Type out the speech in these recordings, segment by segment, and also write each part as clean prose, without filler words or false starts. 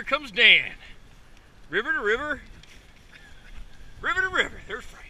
here comes Dan. River to river. River to river. There's Frank.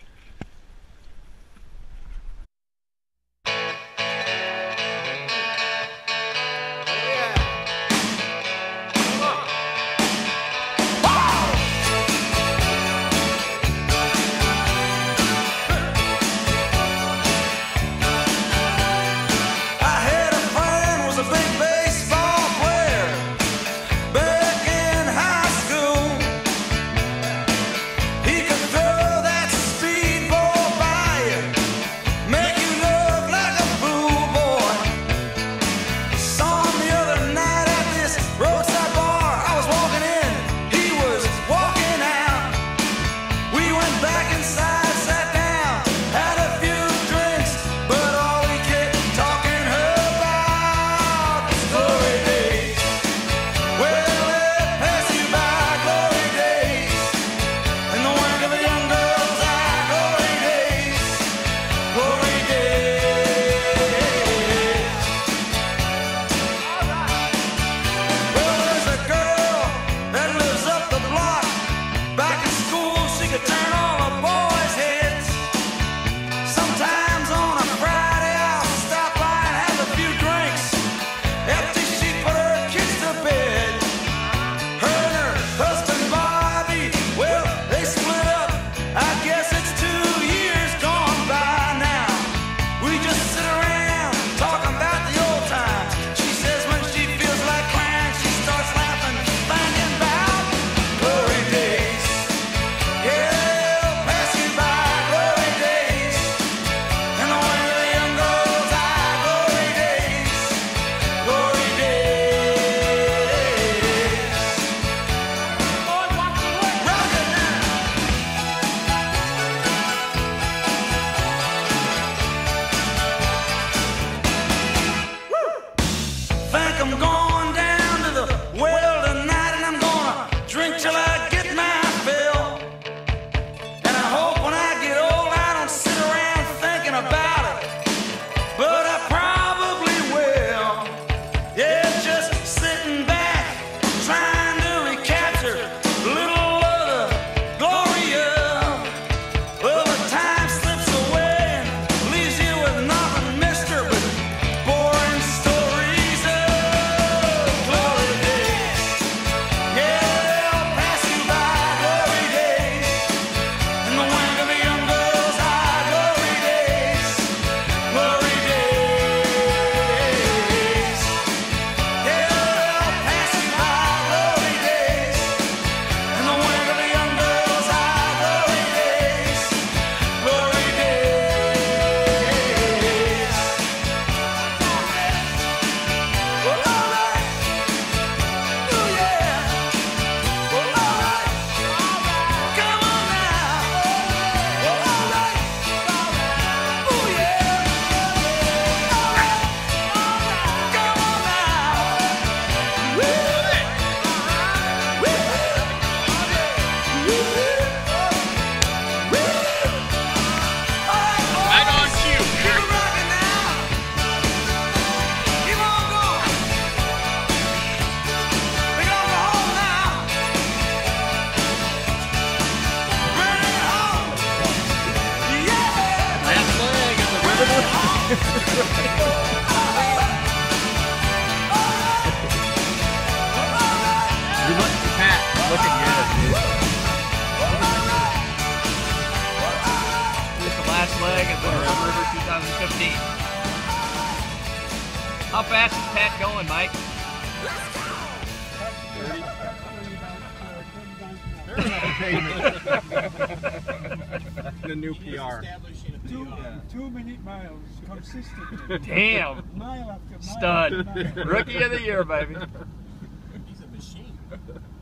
Looking good, dude. Here's the last leg of the River 2015. How fast is Pat going, Mike? The new PR. 2 minute miles consistently. Damn. Mile after mile. Stud. After mile. Rookie of the year, baby. He's a machine.